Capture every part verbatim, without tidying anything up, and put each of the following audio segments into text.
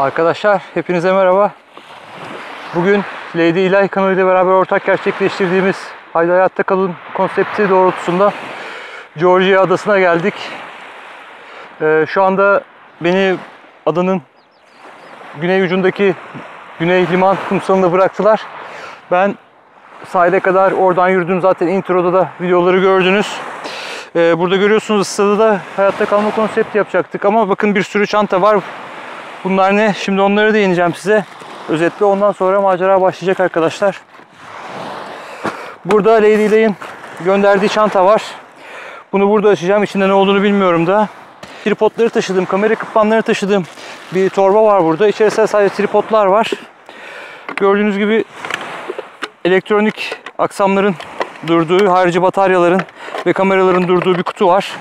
Arkadaşlar hepinize merhaba. Bugün Lady İlay kanalıyla beraber ortak gerçekleştirdiğimiz Haydi Hayatta Kalın konsepti doğrultusunda Georgia adasına geldik. Ee, şu anda beni adanın güney ucundaki güney liman kumsalına bıraktılar. Ben sahile kadar oradan yürüdüm, zaten introda da videoları gördünüz. Ee, burada görüyorsunuz, ıssada da hayatta kalma konsepti yapacaktık ama bakın bir sürü çanta var. Bunlar ne? Şimdi onları değineceğim size. Özetle ondan sonra macera başlayacak arkadaşlar. Burada Lady İlay'ın gönderdiği çanta var. Bunu burada açacağım. İçinde ne olduğunu bilmiyorum da. Tripodları taşıdığım, kamera ekipmanlarını taşıdığım bir torba var burada. İçerisinde sadece tripodlar var. Gördüğünüz gibi elektronik aksamların durduğu, harici bataryaların ve kameraların durduğu bir kutu var.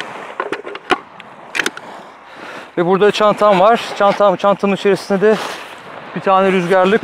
Ve burada çantam var. Çantam, çantanın içerisinde de bir tane rüzgarlık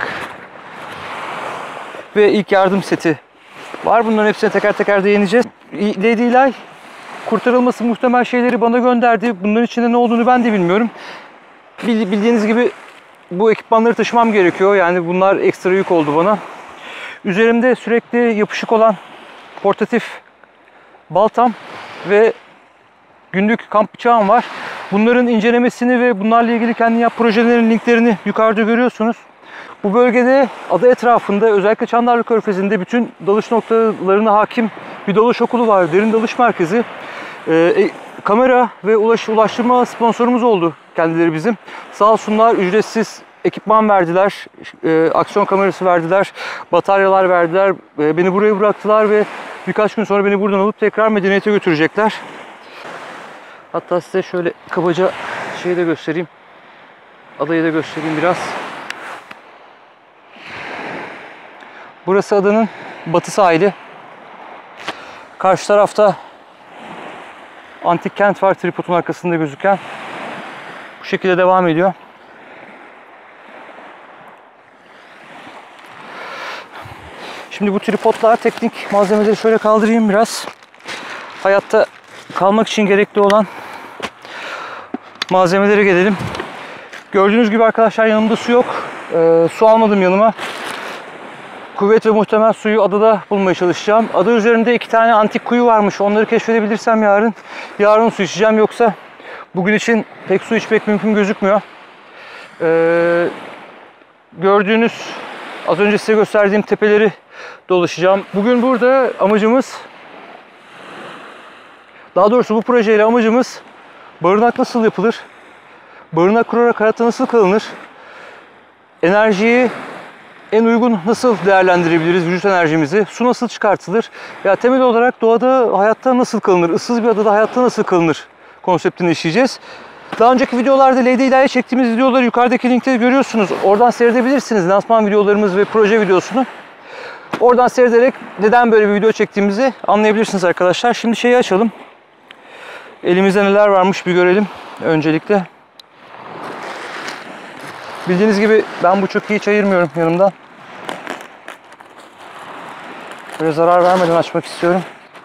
ve ilk yardım seti var. Bunların hepsine teker teker değineceğiz. Lady İlay kurtarılması muhtemel şeyleri bana gönderdi. Bunların içinde ne olduğunu ben de bilmiyorum. Bildiğiniz gibi bu ekipmanları taşımam gerekiyor. Yani bunlar ekstra yük oldu bana. Üzerimde sürekli yapışık olan portatif baltam ve günlük kamp bıçağım var. Bunların incelemesini ve bunlarla ilgili kendi yap projelerin linklerini yukarıda görüyorsunuz. Bu bölgede ada etrafında, özellikle Çandarlı Körfezi'nde bütün dalış noktalarına hakim bir dalış okulu var. Derin Dalış Merkezi. Ee, kamera ve ulaş, ulaştırma sponsorumuz oldu kendileri bizim. Sağ olsunlar, ücretsiz ekipman verdiler. E, aksiyon kamerası verdiler. Bataryalar verdiler. E, beni buraya bıraktılar ve birkaç gün sonra beni buradan alıp tekrar medeniyete götürecekler. Hatta size şöyle kabaca şeyi de göstereyim. Adayı da göstereyim biraz. Burası adanın batı sahili. Karşı tarafta antik kent var, tripodun arkasında gözüken. Bu şekilde devam ediyor. Şimdi bu tripodlar, teknik malzemeleri şöyle kaldırayım biraz. Hayatta kalmak için gerekli olan malzemelere gelelim. Gördüğünüz gibi arkadaşlar yanımda su yok. Ee, su almadım yanıma. Kuvvet ve muhtemel suyu adada bulmaya çalışacağım. Ada üzerinde iki tane antik kuyu varmış. Onları keşfedebilirsem yarın, yarın su içeceğim. Yoksa bugün için pek su içmek mümkün gözükmüyor. Ee, gördüğünüz, az önce size gösterdiğim tepeleri dolaşacağım. Bugün burada amacımız, daha doğrusu bu projeyle amacımız barınak nasıl yapılır? Barınak kurarak hayatta nasıl kalınır? Enerjiyi en uygun nasıl değerlendirebiliriz, vücut enerjimizi? Su nasıl çıkartılır? Ya temel olarak doğada hayatta nasıl kalınır? Issız bir adada hayatta nasıl kalınır konseptini işleyeceğiz. Daha önceki videolarda Lady İlay'a çektiğimiz videoları yukarıdaki linkte görüyorsunuz. Oradan seyredebilirsiniz lansman videolarımız ve proje videosunu. Oradan seyrederek neden böyle bir video çektiğimizi anlayabilirsiniz arkadaşlar. Şimdi şeyi açalım. Elimizde neler varmış bir görelim öncelikle. Bildiğiniz gibi ben bu çöpü hiç ayırmıyorum yanımdan. Böyle zarar vermeden açmak istiyorum.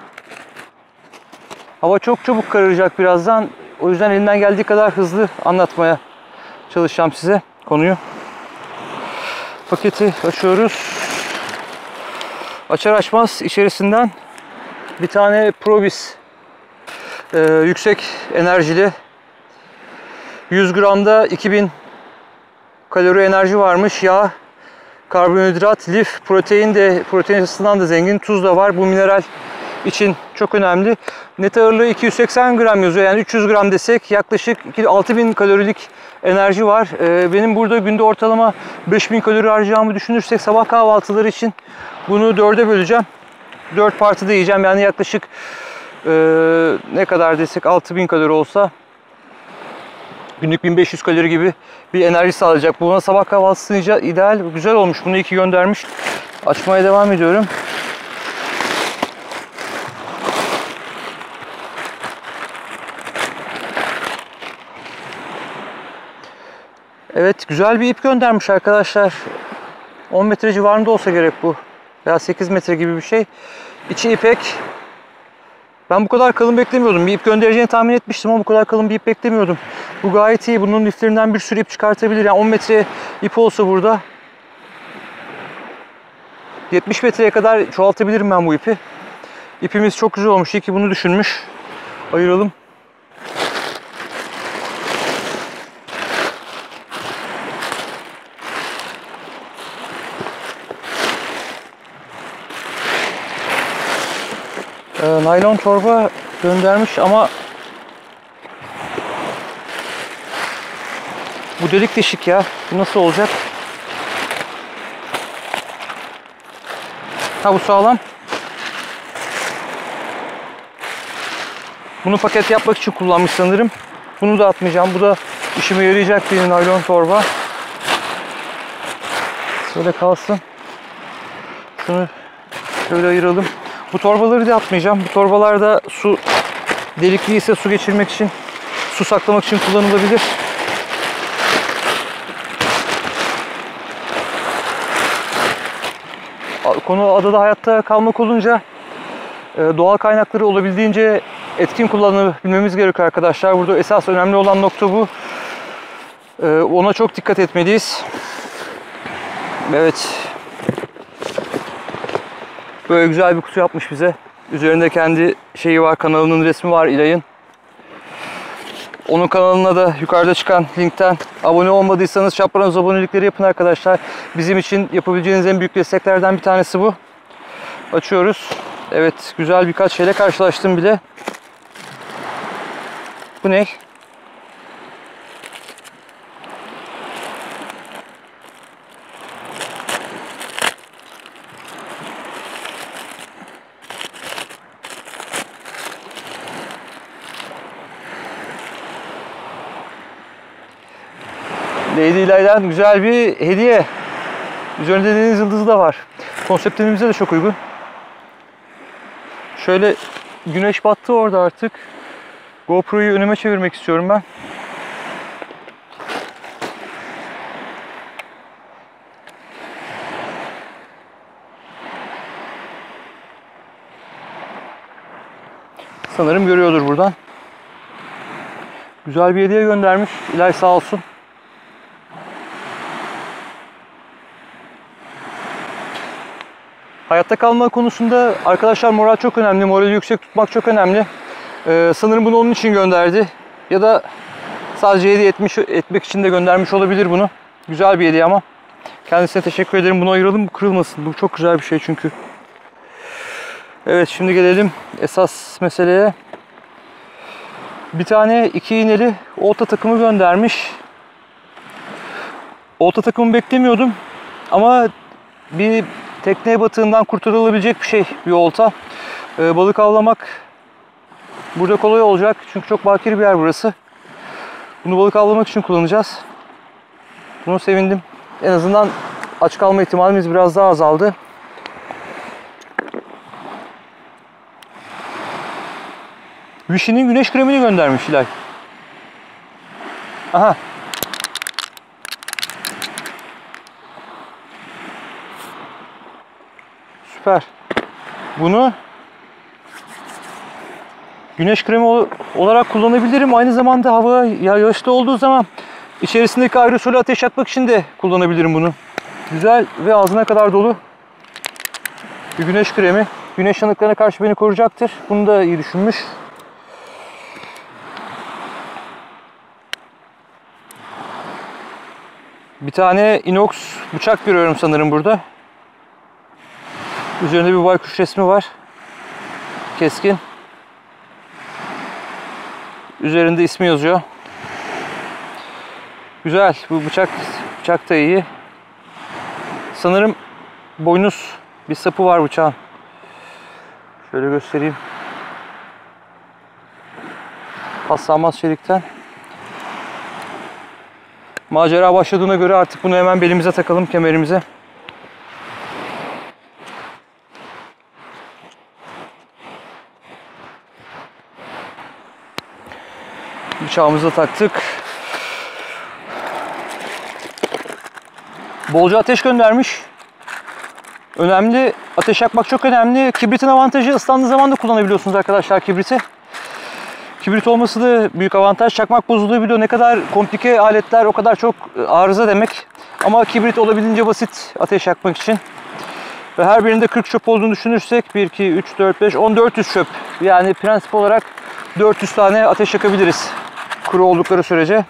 Hava çok çabuk kararacak birazdan. O yüzden elimden geldiği kadar hızlı anlatmaya çalışacağım size konuyu. Paketi açıyoruz. Açar açmaz içerisinden bir tane Probis e, yüksek enerjili yüz gramda iki bin kalori enerji varmış. Yağ, karbonhidrat, lif, protein de protein açısından da zengin. Tuz da var. Bu mineral için çok önemli. Net ağırlığı iki yüz seksen gram yazıyor. Yani üç yüz gram desek yaklaşık altı bin kalorilik enerji var. Ee, benim burada günde ortalama beş bin kalori harcayacağımı düşünürsek sabah kahvaltıları için bunu dörde böleceğim. dört partide yiyeceğim. Yani yaklaşık e, ne kadar desek altı bin kalori olsa günlük bin beş yüz kalori gibi bir enerji sağlayacak. Bu bana sabah kahvaltısı ideal, güzel olmuş. Bunu iyi ki göndermiş. Açmaya devam ediyorum. Evet, güzel bir ip göndermiş arkadaşlar. on metre civarında olsa gerek bu. Veya sekiz metre gibi bir şey. İçi ipek. Ben bu kadar kalın beklemiyordum. Bir ip göndereceğini tahmin etmiştim ama bu kadar kalın bir ip beklemiyordum. Bu gayet iyi. Bunun liflerinden bir sürü ip çıkartabilir. Yani on metre ip olsa burada yetmiş metreye kadar çoğaltabilirim ben bu ipi. İpimiz çok güzel olmuş. İyi ki bunu düşünmüş. Ayıralım. Ee, naylon torba göndermiş ama bu delik deşik ya. Bu nasıl olacak? Ha, bu sağlam. Bunu paket yapmak için kullanmış sanırım. Bunu da atmayacağım. Bu da işime yarayacak bir naylon torba. Şöyle kalsın. Şunu şöyle ayıralım. Bu torbaları da atmayacağım. Bu torbalarda su delikliyse su geçirmek için, su saklamak için kullanılabilir. Konu adada hayatta kalmak olunca doğal kaynakları olabildiğince etkin kullanabilmemiz gerekiyor arkadaşlar. Burada esas önemli olan nokta bu. Ona çok dikkat etmeliyiz. Evet. Böyle güzel bir kutu yapmış bize. Üzerinde kendi şeyi var, kanalının resmi var İlay'ın. Onun kanalına da yukarıda çıkan linkten abone olmadıysanız çapraz abonelikleri yapın arkadaşlar. Bizim için yapabileceğiniz en büyük desteklerden bir tanesi bu. Açıyoruz. Evet, güzel birkaç şeyle karşılaştım bile. Bu ne? Lady Ilay'dan güzel bir hediye. Üzerinde deniz yıldızı da var. Konseptimize de çok uygun. Şöyle güneş battı orada artık. GoPro'yu önüme çevirmek istiyorum ben. Sanırım görüyordur buradan. Güzel bir hediye göndermiş. İlay sağ olsun. Hayatta kalma konusunda arkadaşlar moral çok önemli. Morali yüksek tutmak çok önemli. Ee, sanırım bunu onun için gönderdi. Ya da sadece hediye etmiş, etmek için de göndermiş olabilir bunu. Güzel bir hediye ama. Kendisine teşekkür ederim. Bunu ayıralım, bu kırılmasın. Bu çok güzel bir şey çünkü. Evet, şimdi gelelim esas meseleye. Bir tane iki iğneli olta takımı göndermiş. Olta takımı beklemiyordum. Ama bir tekneye batığından kurtarılabilecek bir şey, bir olta. Ee, balık avlamak burada kolay olacak. Çünkü çok bakir bir yer burası. Bunu balık avlamak için kullanacağız. Bunu sevindim. En azından aç kalma ihtimalimiz biraz daha azaldı. Vichy'nin güneş kremini göndermiş İlay. Aha. Süper. Bunu güneş kremi olarak kullanabilirim. Aynı zamanda hava yağışlı olduğu zaman içerisindeki aerosolü ateş yakmak için de kullanabilirim bunu. Güzel ve ağzına kadar dolu bir güneş kremi. Güneş yanıklarına karşı beni koruyacaktır. Bunu da iyi düşünmüş. Bir tane inox bıçak görüyorum sanırım burada. Üzerinde bir baykuş resmi var. Keskin. Üzerinde ismi yazıyor. Güzel. Bu bıçak bıçak da iyi. Sanırım boynuz bir sapı var bıçağın. Şöyle göstereyim. Paslanmaz çelikten. Macera başladığına göre artık bunu hemen belimize takalım, kemerimize. Bıçağımızı da taktık. Bolca ateş göndermiş. Önemli ateş yakmak çok önemli. Kibritin avantajı, ıslandığı zaman da kullanabiliyorsunuz arkadaşlar kibriti. Kibrit olması da büyük avantaj. Çakmak bozulabiliyor. Ne kadar komplike aletler o kadar çok arıza demek. Ama kibrit olabildiğince basit ateş yakmak için. Ve her birinde kırk çöp olduğunu düşünürsek bir, iki, üç, dört, beş, on, dört yüz çöp. Yani prensip olarak dört yüz tane ateş yakabiliriz. Kuru oldukları sürece.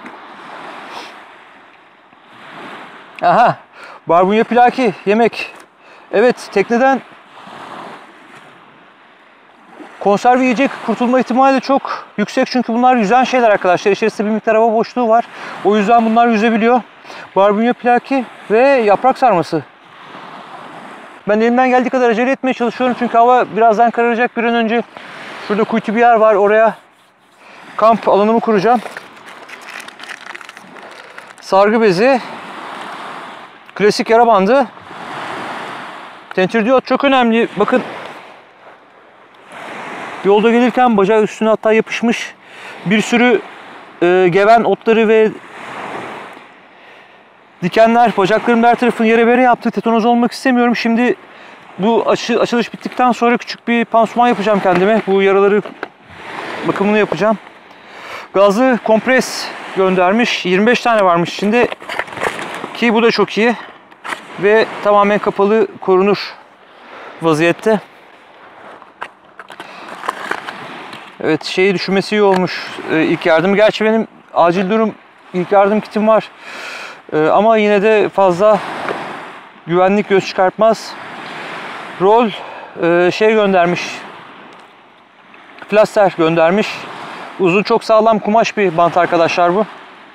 Aha, barbunya plaki, yemek. Evet, tekneden konserve yiyecek kurtulma ihtimali çok yüksek. Çünkü bunlar yüzen şeyler arkadaşlar. İçerisinde bir miktar hava boşluğu var. O yüzden bunlar yüzebiliyor. Barbunya plaki ve yaprak sarması. Ben elimden geldiği kadar acele etmeye çalışıyorum. Çünkü hava birazdan kararacak. Bir an önce şurada kuytu bir yer var. Oraya kamp alanımı kuracağım. Sargı bezi. Klasik yara bandı. Tentir diyot çok önemli. Bakın. Yolda gelirken bacağı üstüne hatta yapışmış bir sürü e, geven otları ve dikenler bacaklarımın her tarafını yere bere yaptı. Tetanoz olmak istemiyorum. Şimdi bu açı, açılış bittikten sonra küçük bir pansuman yapacağım kendime. Bu yaraları bakımını yapacağım. Gazlı kompres göndermiş. yirmi beş tane varmış içinde. Ki bu da çok iyi. Ve tamamen kapalı, korunur vaziyette. Evet, şeyi düşünmesi iyi olmuş. Ee, ilk yardım. Gerçi benim acil durum ilk yardım kitim var. Ee, ama yine de fazla güvenlik göz çıkartmaz. Rol e, şey göndermiş. Plaster göndermiş. Uzun, çok sağlam kumaş bir bant arkadaşlar bu.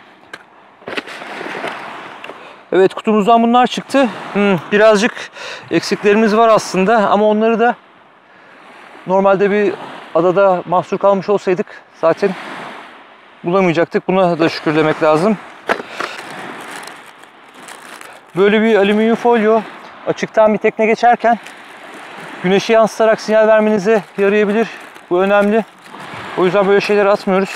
Evet, kutumuzdan bunlar çıktı. Hmm, birazcık eksiklerimiz var aslında ama onları da normalde bir adada mahsur kalmış olsaydık zaten bulamayacaktık. Buna da şükür demek lazım. Böyle bir alüminyum folyo açıktan bir tekne geçerken güneşi yansıtarak sinyal vermenize yarayabilir. Bu önemli. O yüzden böyle şeyleri atmıyoruz.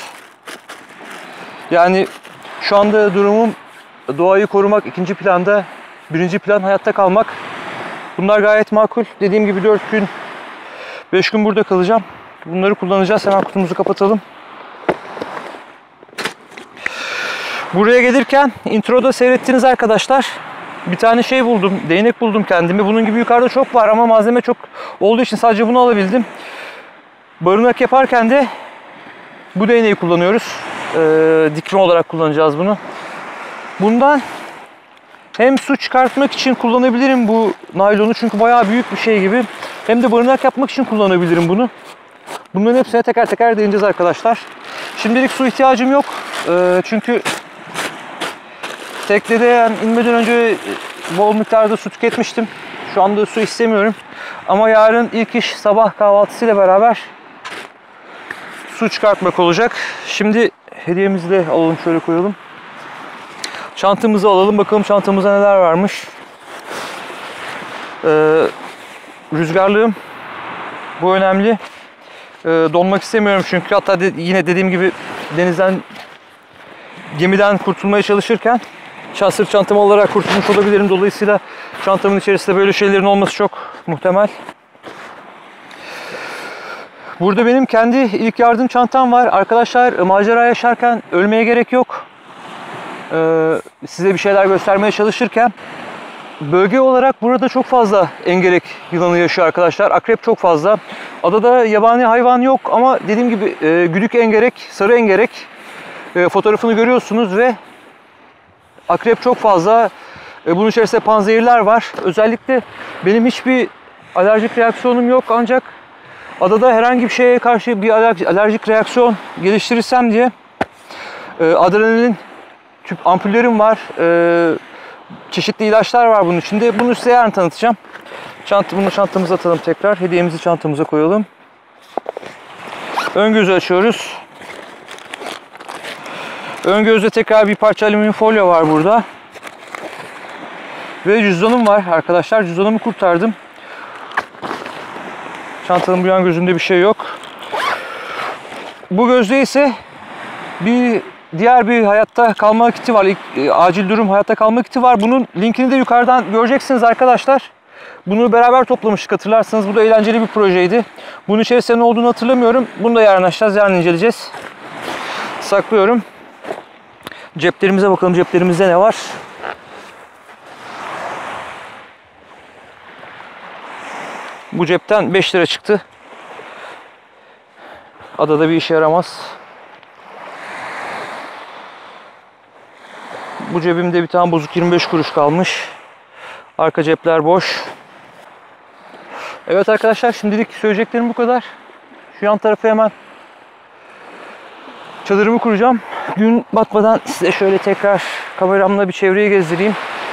Yani şu anda durumum doğayı korumak ikinci planda, birinci plan hayatta kalmak. Bunlar gayet makul. Dediğim gibi dört gün, beş gün burada kalacağım. Bunları kullanacağız. Hemen kutumuzu kapatalım. Buraya gelirken introda seyrettiniz arkadaşlar. Bir tane şey buldum. Değnek buldum kendime. Bunun gibi yukarıda çok var ama malzeme çok olduğu için sadece bunu alabildim. Barınak yaparken de bu değneği kullanıyoruz. Ee, dikme olarak kullanacağız bunu. Bundan hem su çıkartmak için kullanabilirim bu naylonu. Çünkü bayağı büyük bir şey gibi. Hem de barınak yapmak için kullanabilirim bunu. Bunların hepsine teker teker değineceğiz arkadaşlar. Şimdilik su ihtiyacım yok. Ee, çünkü tekneden inmeden önce bol miktarda su tüketmiştim. Şu anda su istemiyorum. Ama yarın ilk iş sabah kahvaltısıyla beraber su çıkartmak olacak. Şimdi hediyemizi de alalım, şöyle koyalım. Çantamızı alalım. Bakalım çantamızda neler varmış. Ee, rüzgarlığım. Bu önemli. Ee, donmak istemiyorum çünkü. Hatta de, yine dediğim gibi denizden, gemiden kurtulmaya çalışırken sırt çantam olarak kurtulmuş olabilirim. Dolayısıyla çantamın içerisinde böyle şeylerin olması çok muhtemel. Burada benim kendi ilk yardım çantam var. Arkadaşlar, macera yaşarken ölmeye gerek yok. Ee, size bir şeyler göstermeye çalışırken bölge olarak burada çok fazla engerek yılanı yaşıyor arkadaşlar. Akrep çok fazla. Adada yabani hayvan yok ama dediğim gibi e, güdük engerek, sarı engerek e, fotoğrafını görüyorsunuz ve akrep çok fazla. E, bunun içerisinde panzehirler var. Özellikle benim hiçbir alerjik reaksiyonum yok ancak adada herhangi bir şeye karşı bir alerjik reaksiyon geliştirirsem diye e, adrenalin tüp ampullerim var. E, çeşitli ilaçlar var bunun içinde. Bunu size yarın tanıtacağım. Çanta, bunu çantamıza atalım tekrar. Hediyemizi çantamıza koyalım. Ön gözü açıyoruz. Ön gözde tekrar bir parça alüminyum folyo var burada. Ve cüzdanım var arkadaşlar. Cüzdanımı kurtardım. Çantanın bu yan gözünde bir şey yok. Bu gözde ise bir diğer bir hayatta kalma kiti var. İlk, e, acil durum hayatta kalma kiti var. Bunun linkini de yukarıdan göreceksiniz arkadaşlar. Bunu beraber toplamıştık, hatırlarsanız. Bu da eğlenceli bir projeydi. Bunun içerisinde ne olduğunu hatırlamıyorum. Bunu da yarın açacağız, yarın inceleyeceğiz. Saklıyorum. Ceplerimize bakalım, ceplerimizde ne var? Bu cepten beş lira çıktı. Adada bir işe yaramaz. Bu cebimde bir tane bozuk yirmi beş kuruş kalmış. Arka cepler boş. Evet arkadaşlar, şimdilik söyleyeceklerim bu kadar. Şu yan tarafa hemen çadırımı kuracağım. Gün batmadan size şöyle tekrar kameramla bir çevreyi gezdireyim.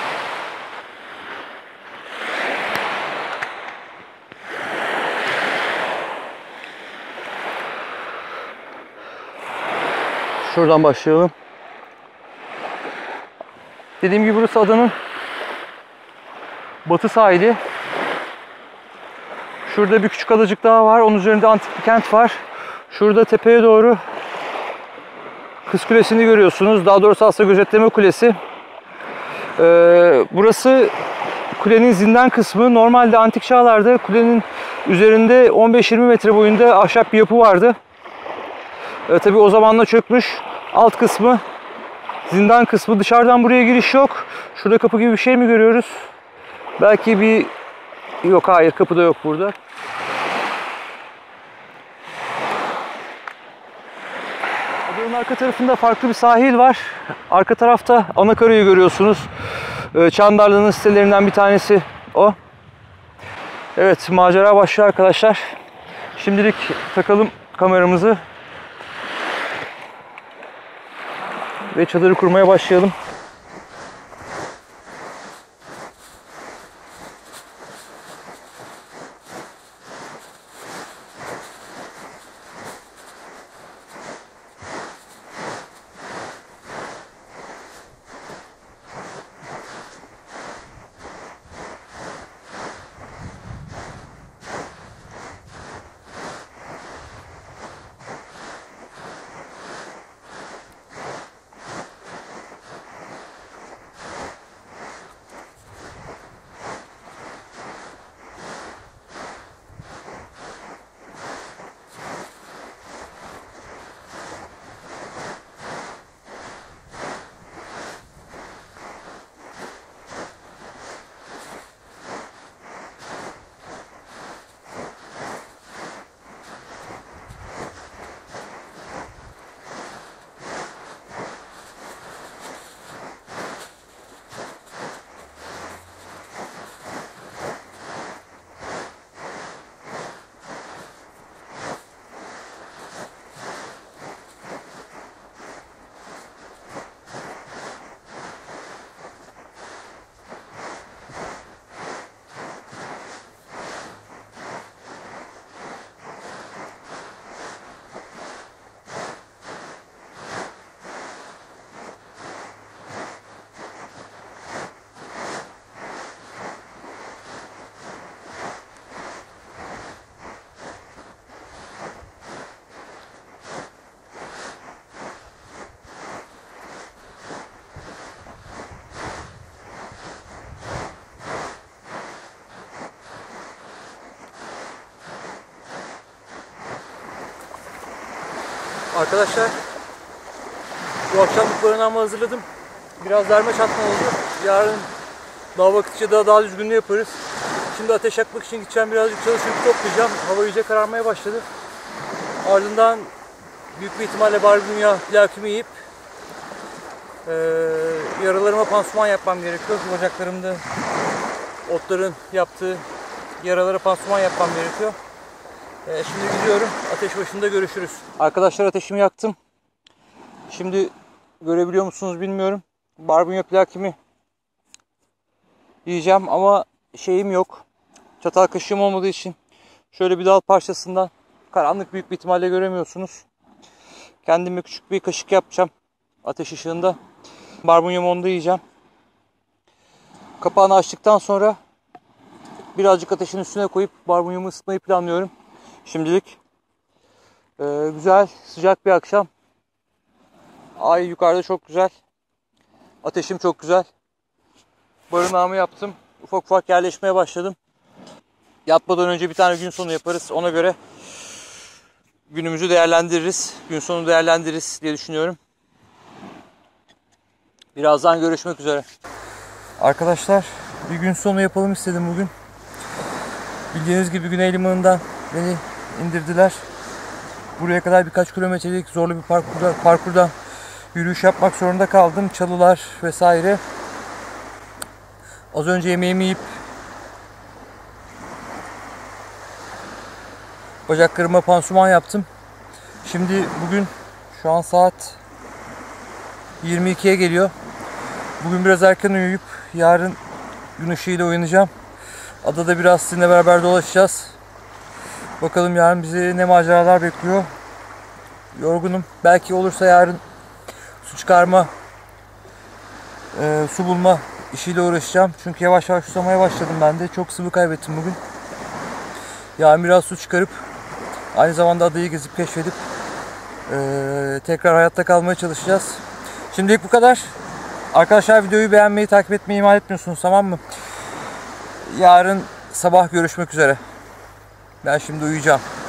Şuradan başlayalım. Dediğim gibi burası adanın batı sahili. Şurada bir küçük adacık daha var. Onun üzerinde antik bir kent var. Şurada tepeye doğru Kız Kulesi'ni görüyorsunuz. Daha doğrusu aslında gözetleme kulesi. Ee, burası kulenin zindan kısmı. Normalde antik çağlarda kulenin üzerinde on beş yirmi metre boyunda ahşap bir yapı vardı. Ee, tabii o zamanla çökmüş. Alt kısmı zindan kısmı. Dışarıdan buraya giriş yok. Şurada kapı gibi bir şey mi görüyoruz? Belki bir... Yok, hayır, kapı da yok burada. Adanın arka tarafında farklı bir sahil var. Arka tarafta Anakara'yı görüyorsunuz. Çandarlı'nın sitelerinden bir tanesi o. Evet, macera başlıyor arkadaşlar. Şimdilik takalım kameramızı ve çadırı kurmaya başlayalım. Arkadaşlar, bu akşamlık barınağımı hazırladım. Biraz derme çatma oldu. Yarın daha vakitçe daha, daha düzgünlüğü yaparız. Şimdi ateş yakmak için gideceğim, birazcık çalışıp toplayacağım. Hava iyice kararmaya başladı. Ardından büyük bir ihtimalle barbunya plakimi yiyip e, yaralarıma pansuman yapmam gerekiyor. Bacaklarımda otların yaptığı yaralara pansuman yapmam gerekiyor. E, şimdi gidiyorum. Ateş başında görüşürüz. Arkadaşlar, ateşimi yaktım. Şimdi görebiliyor musunuz bilmiyorum. Barbunya plakimi yiyeceğim ama şeyim yok. Çatal kaşığım olmadığı için şöyle bir dal parçasından, karanlık büyük bir ihtimalle göremiyorsunuz, kendime küçük bir kaşık yapacağım ateş ışığında. Barbunyamı onda yiyeceğim. Kapağını açtıktan sonra birazcık ateşin üstüne koyup barbunyamı ısıtmayı planlıyorum. Şimdilik e, güzel, sıcak bir akşam. Ay yukarıda çok güzel. Ateşim çok güzel. Barınağımı yaptım. ufak ufak yerleşmeye başladım. Yatmadan önce bir tane gün sonu yaparız. Ona göre günümüzü değerlendiririz. Gün sonu değerlendiririz diye düşünüyorum. Birazdan görüşmek üzere. Arkadaşlar bir gün sonu yapalım istedim bugün. Bildiğiniz gibi Güney Limanı'ndan beni indirdiler. Buraya kadar birkaç kilometrelik zorlu bir parkurda, parkurda yürüyüş yapmak zorunda kaldım. Çalılar vesaire. Az önce yemeğimi yiyip bacaklarıma pansuman yaptım. Şimdi bugün şu an saat yirmi ikiye geliyor. Bugün biraz erken uyuyup yarın gün ışığıyla uyanacağım. Adada biraz sizinle beraber dolaşacağız. Bakalım yarın bizi ne maceralar bekliyor. Yorgunum. Belki olursa yarın su çıkarma, e, su bulma işiyle uğraşacağım. Çünkü yavaş yavaş susamaya başladım ben de. Çok sıvı kaybettim bugün. Yarın biraz su çıkarıp aynı zamanda adayı gezip keşfedip e, tekrar hayatta kalmaya çalışacağız. Şimdilik bu kadar. Arkadaşlar videoyu beğenmeyi, takip etmeyi ihmal etmiyorsunuz, tamam mı? Yarın sabah görüşmek üzere. Ben şimdi uyuyacağım.